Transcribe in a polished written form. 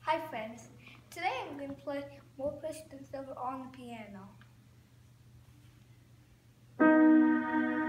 Hi friends, today I'm going to play more President Silver on the piano.